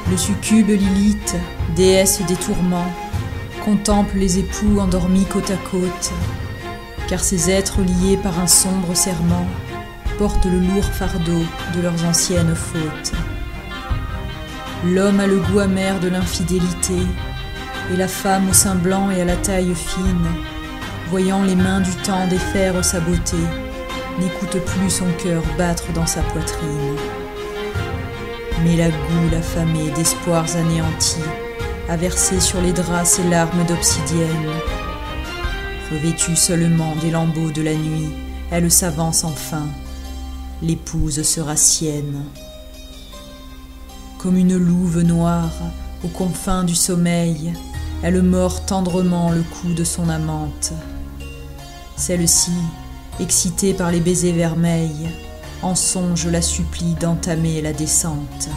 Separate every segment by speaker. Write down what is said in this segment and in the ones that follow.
Speaker 1: Le succube Lilith, déesse des tourments, contemple les époux endormis côte à côte, car ces êtres liés par un sombre serment portent le lourd fardeau de leurs anciennes fautes. L'homme a le goût amer de l'infidélité, et la femme au sein blanc et à la taille fine, voyant les mains du temps défaire sa beauté, n'écoute plus son cœur battre dans sa poitrine. Mais la goule affamée d'espoirs anéantis a versé sur les draps ses larmes d'obsidienne. Revêtue seulement des lambeaux de la nuit, elle s'avance enfin, l'épouse sera sienne. Comme une louve noire, aux confins du sommeil, elle mord tendrement le cou de son amante. Celle-ci, excitée par les baisers vermeils, en songe la supplie d'entamer la descente.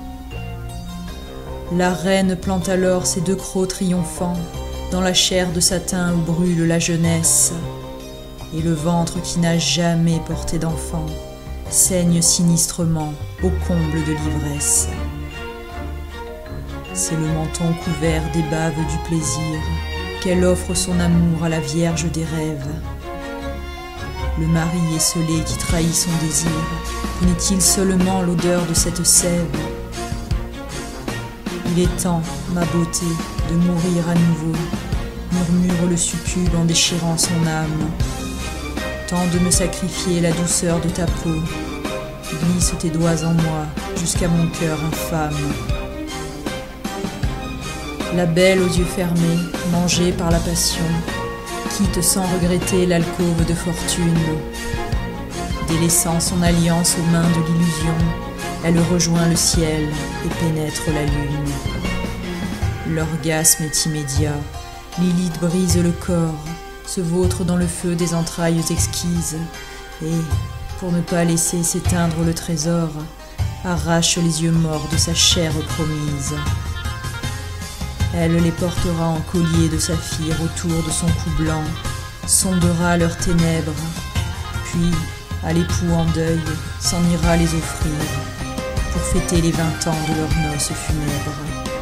Speaker 1: La reine plante alors ses deux crocs triomphants dans la chair de satin où brûle la jeunesse, et le ventre qui n'a jamais porté d'enfant saigne sinistrement au comble de l'ivresse. C'est le menton couvert des baves du plaisir qu'elle offre son amour à la Vierge des rêves. Le mari esselé qui trahit son désir, connaît-il seulement l'odeur de cette sève? Il est temps, ma beauté, de mourir à nouveau, murmure le succube en déchirant son âme. Temps de me sacrifier la douceur de ta peau, glisse tes doigts en moi jusqu'à mon cœur infâme. La belle aux yeux fermés, mangée par la passion, quitte sans regretter l'alcôve de fortune. Délaissant son alliance aux mains de l'illusion, elle rejoint le ciel et pénètre la lune. L'orgasme est immédiat, Lilith brise le corps, se vautre dans le feu des entrailles exquises, et, pour ne pas laisser s'éteindre le trésor, arrache les yeux morts de sa chair promise. Elle les portera en collier de saphir autour de son cou blanc, sondera leurs ténèbres, puis, à l'époux en deuil, s'en ira les offrir, pour fêter les 20 ans de leurs noces funèbres.